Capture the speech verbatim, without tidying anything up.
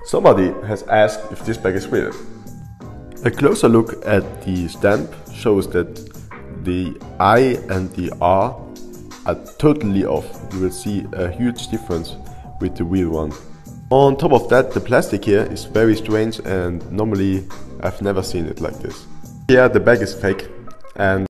Somebody has asked if this bag is real. A closer look at the stamp shows that the I and the R are totally off. You will see a huge difference with the real one. On top of that, the plastic here is very strange and normally I've never seen it like this. Here the bag is fake and